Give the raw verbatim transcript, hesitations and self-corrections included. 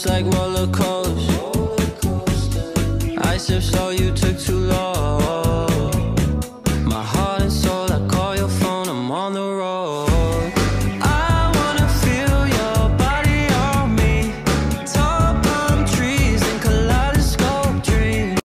like roller coaster. I sip slow, you took too long. My heart and soul, I call your phone, I'm on the road.